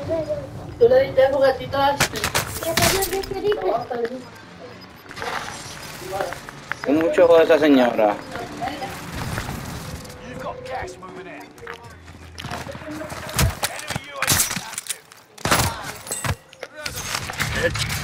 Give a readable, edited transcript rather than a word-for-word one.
Tú le diste el juguetito a Hay mucho ojo de esa señora. You've got gas moving in. Enemy UAV active.